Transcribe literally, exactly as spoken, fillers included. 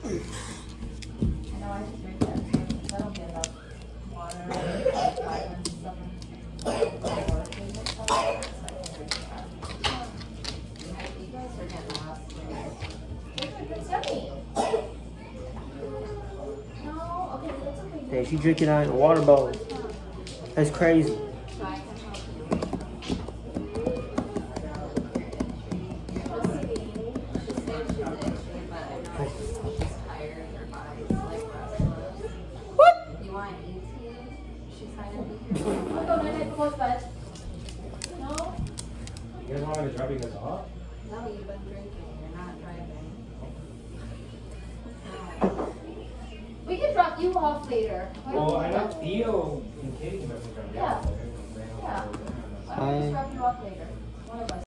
I know I just drink that because I don't get enough water and vitamins and stuff. And water food and stuff like that, so I can drink that. You guys are getting lost. It's yummy. No, okay, that's okay. Hey, she drinking out of the water bowl. That's crazy. So I can help you. Let's see. She said she's itchy, but I know she's tired. Her body's like restless. What? You want E T? She's kind of. Oh, go night night, close bed. No? You guys want me to drop you guys off? No, you've been drinking. You're not driving. No. We can drop you off later. Well, I know Theo and Katie must have dropped you Yeah. off. Yeah. Why don't we just drop you off later? One of us.